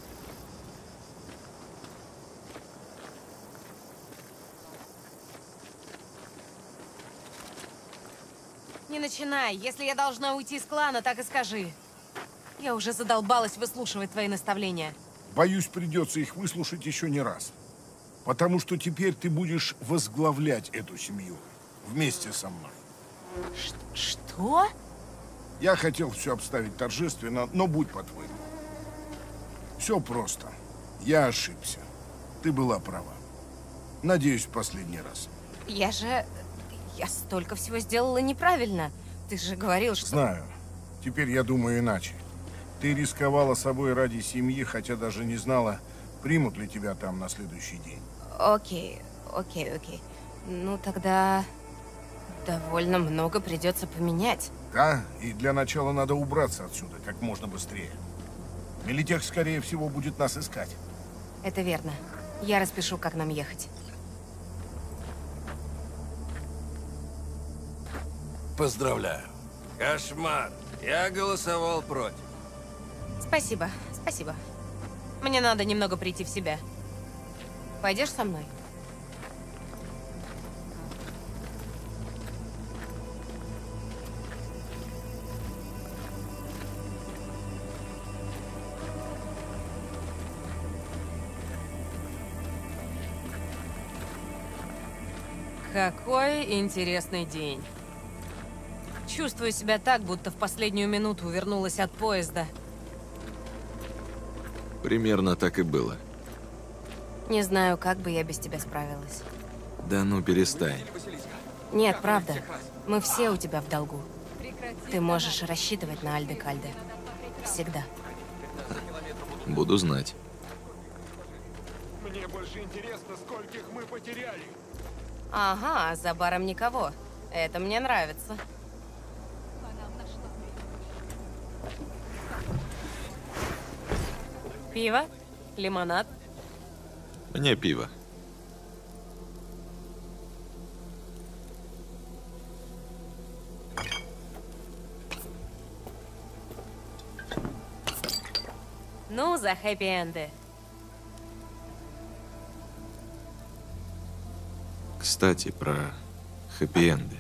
Не начинай. Если я должна уйти из клана, так и скажи. Я уже задолбалась выслушивать твои наставления. Боюсь, придется их выслушать еще не раз. Потому что теперь ты будешь возглавлять эту семью вместе со мной. Ш- что? Я хотел все обставить торжественно, но будь по-твоему. Все просто. Я ошибся. Ты была права. Надеюсь, в последний раз. Я же... Я столько всего сделала неправильно. Ты же говорил, что... Знаю. Теперь я думаю иначе. Ты рисковала собой ради семьи, хотя даже не знала, примут ли тебя там на следующий день. Окей, окей, окей. Ну тогда... довольно много придется поменять. Да, и для начала надо убраться отсюда как можно быстрее. Милитех, скорее всего, будет нас искать. Это верно. Я распишу, как нам ехать. поздравляю. Кошмар. Я голосовал против. Спасибо, спасибо. Мне надо немного прийти в себя. Пойдешь со мной? Какой интересный день. Чувствую себя так, будто в последнюю минуту увернулась от поезда. Примерно так и было. Не знаю, как бы я без тебя справилась. Да ну перестань. Нет, правда. Мы все у тебя в долгу. Ты можешь рассчитывать на Альде-Кальде. Всегда. Буду знать. Мне больше интересно, скольких мы потеряли. Ага, за баром никого. Это мне нравится. Пиво? Лимонад? Мне пиво. Ну, за хэппи-энды. Кстати, про хэппи-энды.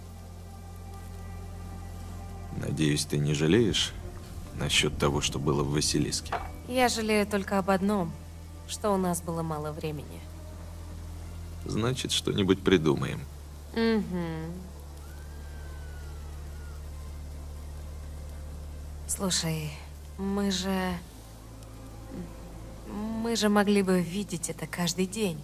Надеюсь, ты не жалеешь насчет того, что было в Василиске? Я жалею только об одном, что у нас было мало времени. Значит, что-нибудь придумаем. Угу. Слушай, мы же... Мы же могли бы видеть это каждый день.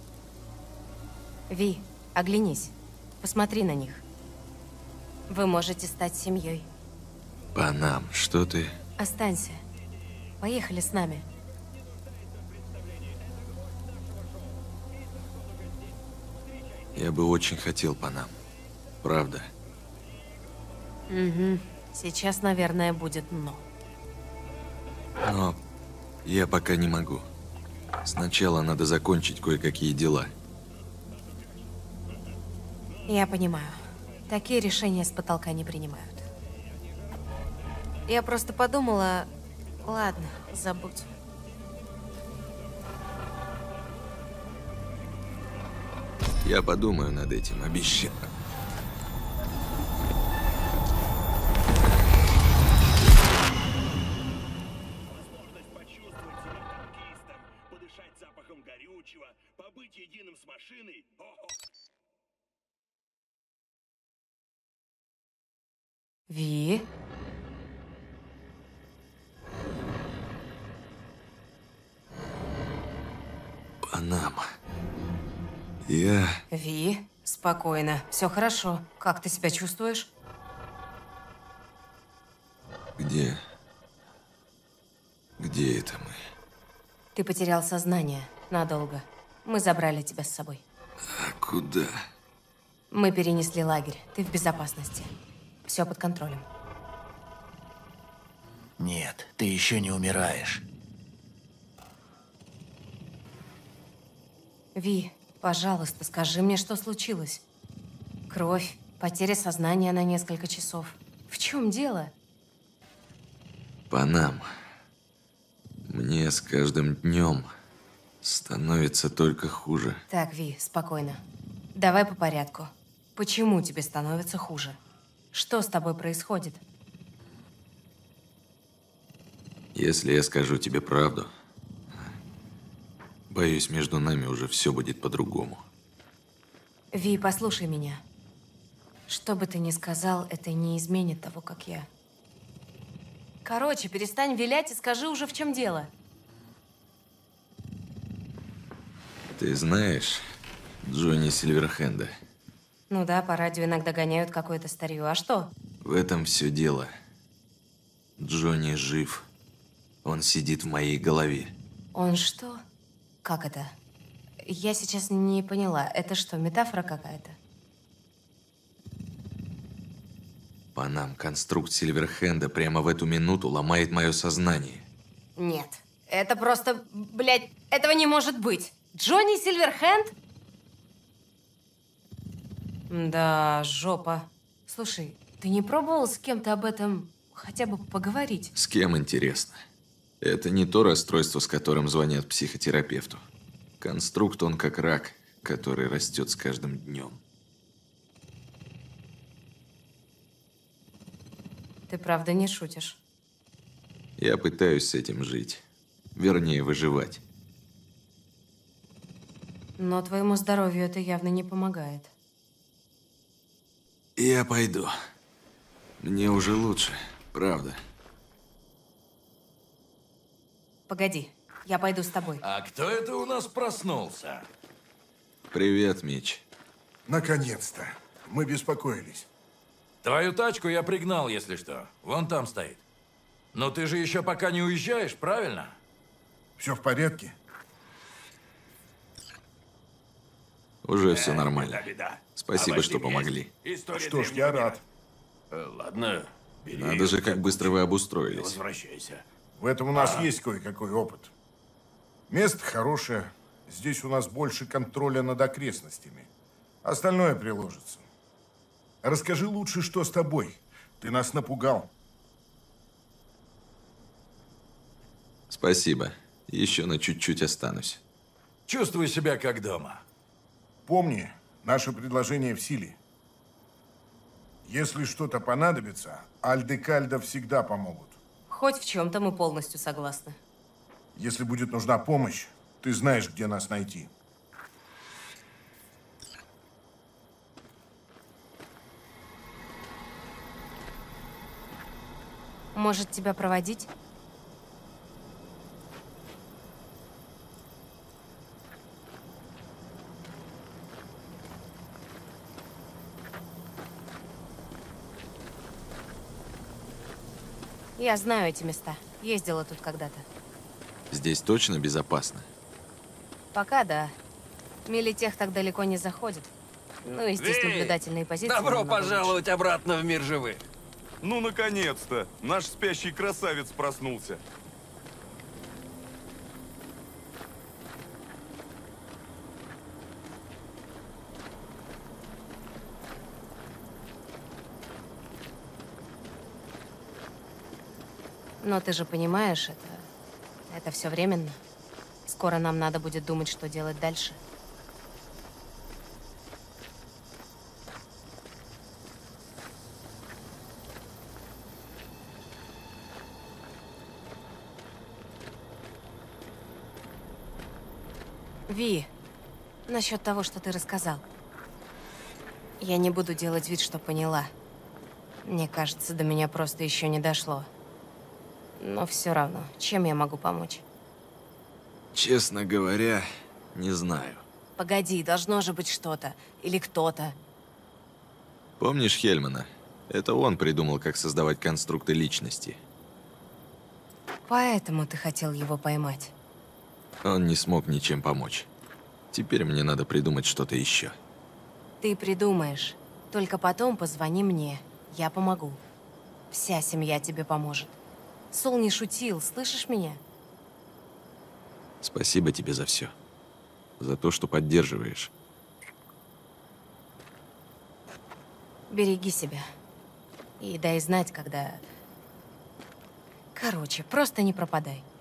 Ви, оглянись. Посмотри на них. Вы можете стать семьей. Панам, что ты? Останься. Поехали с нами. Я бы очень хотел Панам. Правда. Угу. Сейчас, наверное, будет но. Но я пока не могу. Сначала надо закончить кое-какие дела. Я понимаю. Такие решения с потолка не принимают. Я просто подумала... Ладно, забудь. Я подумаю над этим, обещаю. Подышать запахом горючего, побыть единым с машиной. Ви? Панама. Я... Ви, спокойно. Все хорошо. Как ты себя чувствуешь? Где... Где это мы? Ты потерял сознание. Надолго. Мы забрали тебя с собой. А куда? Мы перенесли лагерь. Ты в безопасности. Все под контролем. Нет, ты еще не умираешь. Ви, пожалуйста, скажи мне, что случилось. Кровь, потеря сознания на несколько часов. В чем дело? Панам. Мне с каждым днем становится только хуже. Так, Ви, спокойно. Давай по порядку. Почему тебе становится хуже? Что с тобой происходит? Если я скажу тебе правду, боюсь, между нами уже все будет по-другому. Ви, послушай меня. Что бы ты ни сказал, это не изменит того, как я. Короче, перестань вилять и скажи уже, в чем дело. Ты знаешь Джонни Сильверхенда? Ну да, по радио иногда гоняют какое-то старье. А что? В этом все дело. Джонни жив. Он сидит в моей голове. Он что? Как это? Я сейчас не поняла. Это что, метафора какая-то? Панам, конструкт Сильверхенда прямо в эту минуту ломает мое сознание. Нет. Это просто, блядь, этого не может быть. Джонни Сильверхенд? Да, жопа. Слушай, ты не пробовал с кем-то об этом хотя бы поговорить? С кем, интересно? Это не то расстройство, с которым звонят психотерапевту. Конструкт он как рак, который растет с каждым днем. Ты правда не шутишь? Я пытаюсь с этим жить. Вернее, выживать. Но твоему здоровью это явно не помогает. Я пойду. Мне уже лучше, правда. Погоди, я пойду с тобой. А кто это у нас проснулся? Привет, Мич. Наконец-то. Мы беспокоились. Твою тачку я пригнал, если что. Вон там стоит. Но ты же еще пока не уезжаешь, правильно? Все в порядке? Уже все нормально. Беда, беда. Спасибо, Обожди что меня. помогли. История Что ж, древнего я мира. рад. Э, Ладно, бери. Надо же, как быстро вы обустроились. Возвращайся. В этом у нас А. есть кое-какой опыт. Место хорошее. Здесь у нас больше контроля над окрестностями. Остальное приложится. Расскажи лучше, что с тобой. Ты нас напугал. Спасибо. Еще на чуть-чуть останусь. Чувствую себя как дома. Помни, наше предложение в силе. Если что-то понадобится, Альдекальда всегда помогут. Хоть в чем-то мы полностью согласны. Если будет нужна помощь, ты знаешь, где нас найти. Может, тебя проводить? Я знаю эти места. Ездила тут когда-то. Здесь точно безопасно? Пока да. Милитех так далеко не заходит. Ну и здесь Эй, наблюдательные позиции. Добро намного пожаловать обратно в мир живых. Ну, наконец-то! Наш спящий красавец проснулся. Но ты же понимаешь, это... это все временно. Скоро нам надо будет думать, что делать дальше. Ви, насчет того, что ты рассказал. Я не буду делать вид, что поняла. Мне кажется, до меня просто еще не дошло. Но все равно, чем я могу помочь? Честно говоря, не знаю. Погоди, должно же быть что-то. Или кто-то. Помнишь Хельмана? Это он придумал, как создавать конструкты личности. Поэтому ты хотел его поймать. Он не смог ничем помочь. Теперь мне надо придумать что-то еще. Ты придумаешь. Только потом позвони мне. Я помогу. Вся семья тебе поможет. Сол не шутил, слышишь меня? Спасибо тебе за все. За то, что поддерживаешь. Береги себя. И дай знать, когда... Короче, просто не пропадай.